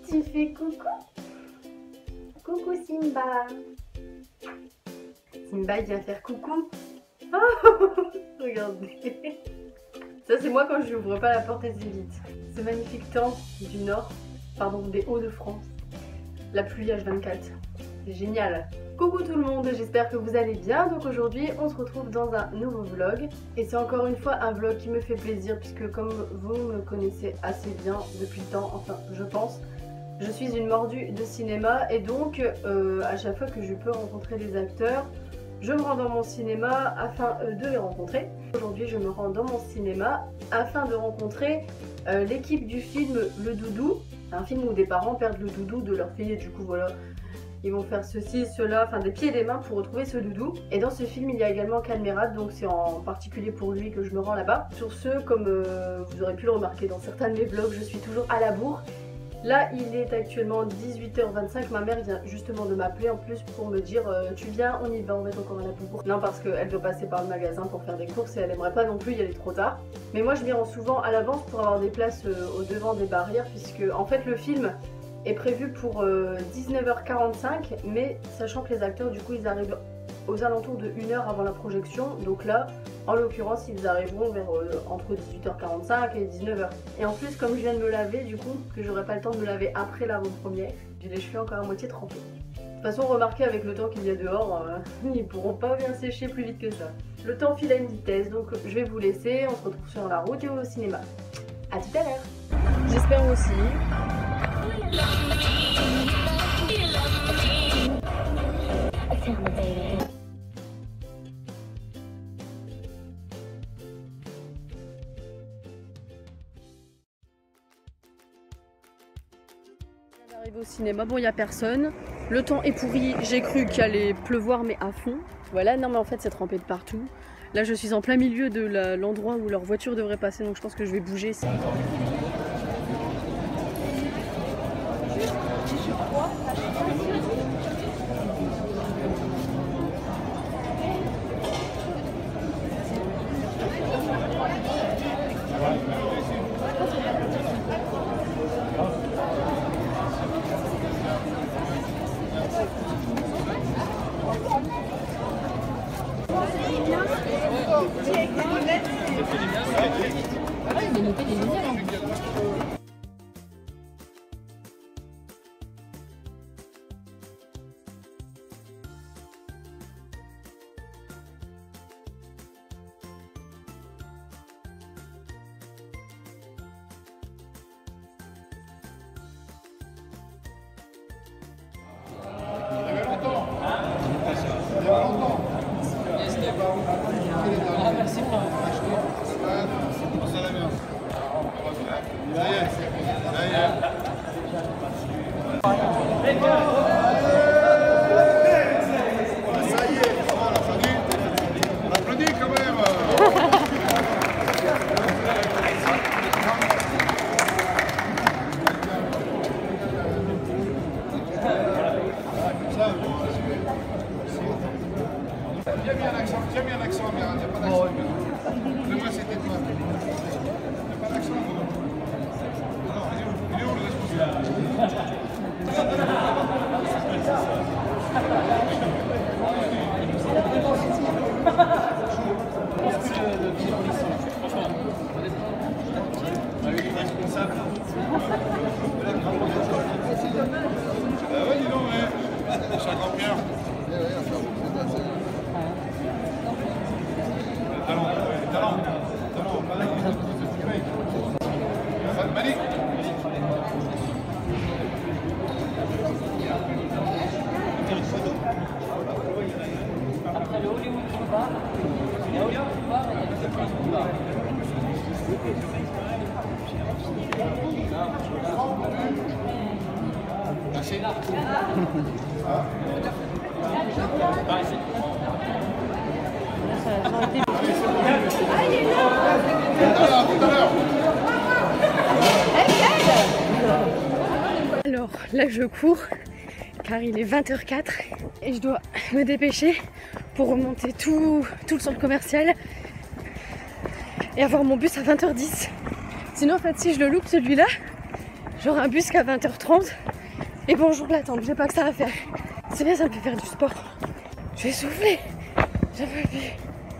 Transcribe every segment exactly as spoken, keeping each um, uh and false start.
Tu fais coucou? Coucou Simba. Simba il vient faire coucou. Oh, regardez. Ça c'est moi quand je n'ouvre pas la porte des élites. Ce magnifique temps du nord, pardon des Hauts-de-France. La pluie H vingt-quatre. C'est génial. Coucou tout le monde, j'espère que vous allez bien. Donc aujourd'hui on se retrouve dans un nouveau vlog. Et c'est encore une fois un vlog qui me fait plaisir puisque comme vous me connaissez assez bien depuis le temps, enfin je pense, je suis une mordue de cinéma et donc euh, à chaque fois que je peux rencontrer des acteurs, je me rends dans mon cinéma afin euh, de les rencontrer. Aujourd'hui je me rends dans mon cinéma afin de rencontrer euh, l'équipe du film Le Doudou. C'est un film où des parents perdent le doudou de leur fille et du coup voilà, ils vont faire ceci, cela, enfin des pieds et des mains pour retrouver ce doudou. Et dans ce film il y a également Cadmerade, donc c'est en particulier pour lui que je me rends là-bas. Sur ce, comme euh, vous aurez pu le remarquer dans certains de mes vlogs, je suis toujours à la bourre. Là il est actuellement dix-huit heures vingt-cinq, ma mère vient justement de m'appeler en plus pour me dire euh, tu viens, on y va, on va être encore à la bourre. Non parce qu'elle doit passer par le magasin pour faire des courses et elle aimerait pas non plus y aller trop tard. Mais moi je m'y rends souvent à l'avance pour avoir des places euh, au devant des barrières puisque en fait le film est prévu pour euh, dix-neuf heures quarante-cinq, mais sachant que les acteurs du coup ils arrivent aux alentours de une heure avant la projection, donc là en l'occurrence ils arriveront vers euh, entre dix-huit heures quarante-cinq et dix-neuf heures. Et en plus comme je viens de me laver du coup, que j'aurai pas le temps de me laver après l'avant-première, j'ai les cheveux encore à moitié trempés. De toute façon remarquez avec le temps qu'il y a dehors, euh, ils pourront pas bien sécher plus vite que ça. Le temps file à une vitesse, donc je vais vous laisser, on se retrouve sur la route et au cinéma. A tout à l'heure. J'espère aussi. J'arrive au cinéma, bon il n'y a personne. Le temps est pourri, j'ai cru qu'il allait pleuvoir mais à fond. Voilà, non mais en fait c'est trempé de partout. Là je suis en plein milieu de l'endroit où leur voiture devrait passer, donc je pense que je vais bouger. Ah, merci. J'ai mis un accent, j'ai mis un accent, mais il n'y a pas d'accent. Mais moi c'était toi. Il n'y a pas d'accent. Non, il est où, il est où le responsable? Avec le responsable. Ah ouais, dis donc, ouais. Chaque-Pierre. Talent, talent, talent, pas là, Malik. Après le Hollywood Boulevard, le Hollywood Boulevard et le Surprise Boulevard. Merci. Par ici. Alors là je cours car il est vingt heures quatre et je dois me dépêcher pour remonter tout, tout le centre commercial et avoir mon bus à vingt heures dix. Sinon en fait si je le loupe celui-là, J'aurai un bus qu'à vingt heures trente. Et bonjour l'attente, j'ai pas que ça à faire. C'est bien, ça me fait faire du sport. Je vais souffler. J'en peux plus.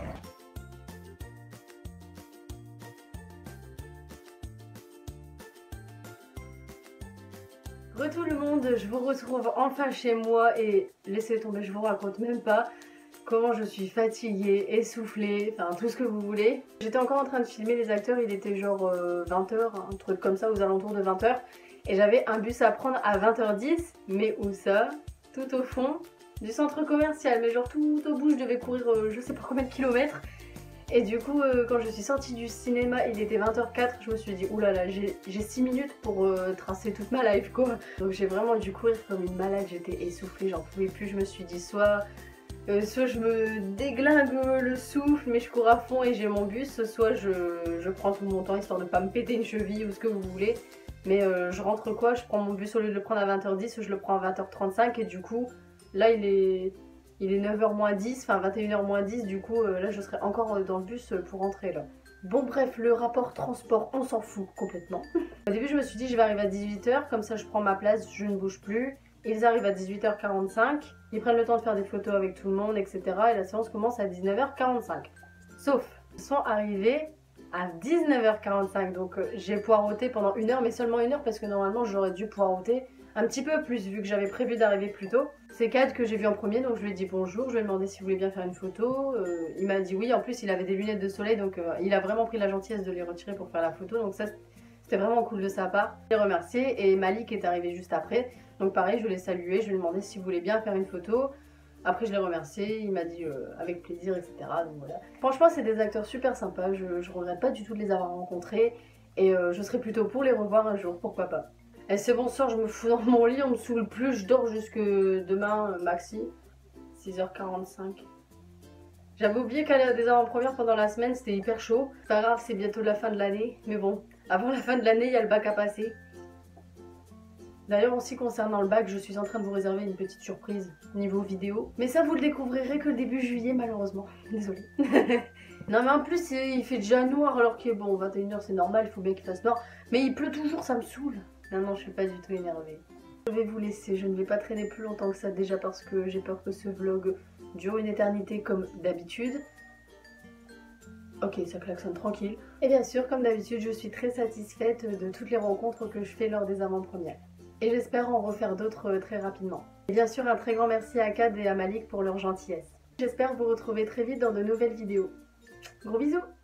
Re tout le monde, je vous retrouve enfin chez moi et laissez tomber, je vous raconte même pas comment je suis fatiguée, essoufflée, enfin tout ce que vous voulez. J'étais encore en train de filmer les acteurs, il était genre euh, vingt heures, un truc comme ça, aux alentours de vingt heures. Et j'avais un bus à prendre à vingt heures dix, mais où ça? Tout au fond du centre commercial, mais genre tout au bout, je devais courir euh, je sais pas combien de kilomètres. Et du coup, euh, quand je suis sortie du cinéma, il était vingt heures quatre, je me suis dit oulala, j'ai six minutes pour euh, tracer toute ma life quoi. Donc j'ai vraiment dû courir comme une malade, j'étais essoufflée, j'en pouvais plus, je me suis dit soit... Euh, soit je me déglingue le souffle mais je cours à fond et j'ai mon bus, soit je, je prends tout mon temps histoire de pas me péter une cheville ou ce que vous voulez. Mais euh, je rentre quoi, je prends mon bus au lieu de le prendre à vingt heures dix, je le prends à vingt heures trente-cinq et du coup là il est, il est neuf heures moins dix, enfin vingt et une heures moins dix, du coup euh, là je serai encore dans le bus pour rentrer là. Bon bref, le rapport transport on s'en fout complètement. Au début je me suis dit je vais arriver à dix-huit heures, comme ça je prends ma place, je ne bouge plus. Ils arrivent à dix-huit heures quarante-cinq, ils prennent le temps de faire des photos avec tout le monde, et cetera. Et la séance commence à dix-neuf heures quarante-cinq. Sauf, ils sont arrivés à dix-neuf heures quarante-cinq, donc euh, j'ai poireauté pendant une heure, mais seulement une heure parce que normalement j'aurais dû poireauter un petit peu plus vu que j'avais prévu d'arriver plus tôt. C'est Cad que j'ai vu en premier, donc je lui ai dit bonjour, je lui ai demandé s'il voulait bien faire une photo. Euh, il m'a dit oui, en plus il avait des lunettes de soleil, donc euh, il a vraiment pris la gentillesse de les retirer pour faire la photo, donc ça c'était vraiment cool de sa part. Je l'ai remercié et Malik est arrivé juste après. Donc pareil, je l'ai salué, je lui ai demandé s'il voulait bien faire une photo. Après je l'ai remercié, il m'a dit euh, avec plaisir, et cetera. Donc voilà. Franchement c'est des acteurs super sympas, je, je regrette pas du tout de les avoir rencontrés. Et euh, je serais plutôt pour les revoir un jour, pourquoi pas. Et c'est bon soir, je me fous dans mon lit, on me saoule plus, je dors jusque demain maxi. six heures quarante-cinq. J'avais oublié qu'aller à des avant-premières pendant la semaine, c'était hyper chaud. C'est pas grave, c'est bientôt la fin de l'année, mais bon, avant la fin de l'année, il y a le bac à passer. D'ailleurs aussi concernant le bac, je suis en train de vous réserver une petite surprise niveau vidéo. Mais ça vous le découvrirez que début juillet malheureusement. Désolée. Non mais en plus il fait déjà noir alors que bon vingt et une heures c'est normal, il faut bien qu'il fasse noir. Mais il pleut toujours, ça me saoule. Non non je suis pas du tout énervée. Je vais vous laisser, je ne vais pas traîner plus longtemps que ça déjà parce que j'ai peur que ce vlog dure une éternité comme d'habitude. Ok, ça klaxonne tranquille. Et bien sûr, comme d'habitude, je suis très satisfaite de toutes les rencontres que je fais lors des avant-premières. Et j'espère en refaire d'autres très rapidement. Et bien sûr, un très grand merci à Cad et à Malik pour leur gentillesse. J'espère vous retrouver très vite dans de nouvelles vidéos. Gros bisous!